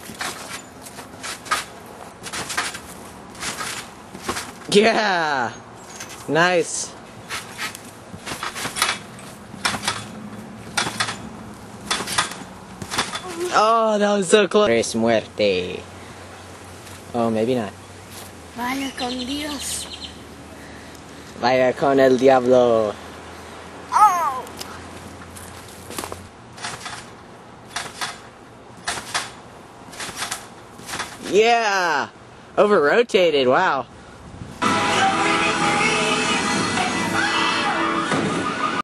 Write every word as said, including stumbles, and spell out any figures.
Yeah! Nice. Oh, that was so close. Tres muerte. Oh, maybe not. Vaya con Dios. Vaya con el diablo. Oh! Yeah! Over rotated, wow.